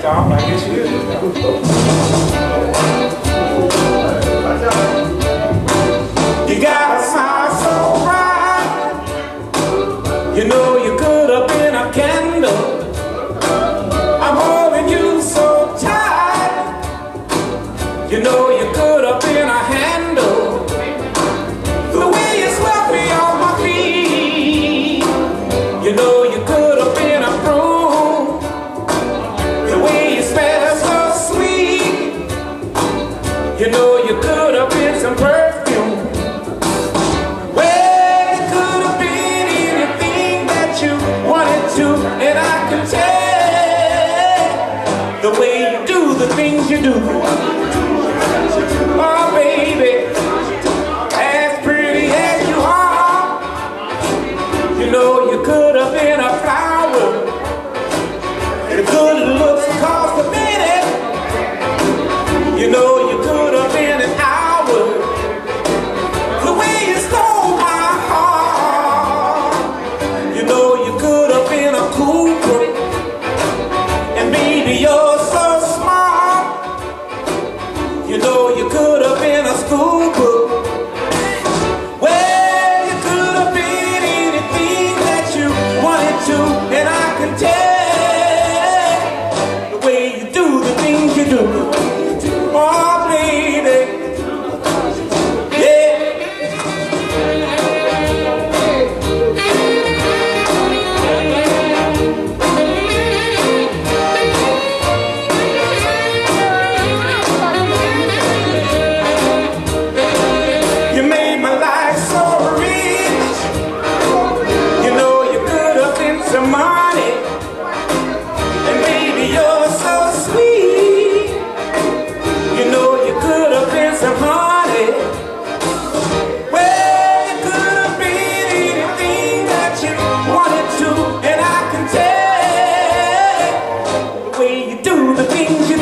Tom, I guess you is. You got a smile so bright. You know you could have been a candle. I'm holding you so tight. You know you could have been a handle. The way you swept me off my feet. You know you could have been a broom. The way you smell so sweet. You know you could have been some perfume. Well, you could have been anything that you wanted to, and I can tell the way you do the things you do. Oh, baby, as pretty as you are, you know you could have been a flower. The good looks cost a minute. You know you could have been an hour. The way you stole my heart. You know you could have been a Cooper. And baby, you're so smart. You know you could have been a school book. Well, you could have been anything that you wanted to, and I can tell the way you do the things you do. Oh, baby, yeah. You made my life so rich. You know you could have been some money. And baby, you're so sweet. You know you could have been some honey. Well, you could have been anything that you wanted to, and I can tell the way you do the things you do.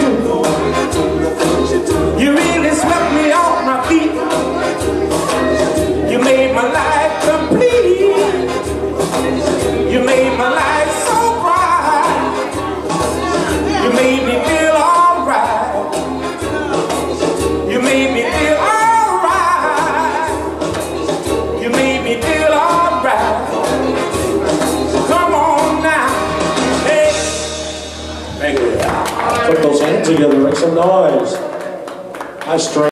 You really swept me off my feet. You made my life complete. You made my life so bright. You made me feel alright. You made me feel alright. You made me feel alright. Come on now. Hey. Thank you. Put those hands together, make some noise. Nice strength.